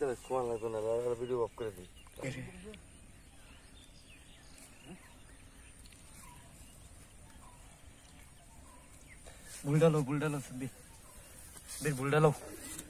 चल इसको आना तो ना वीडियो ऑफ कर दी बुल डालो सभी देख बुल डालो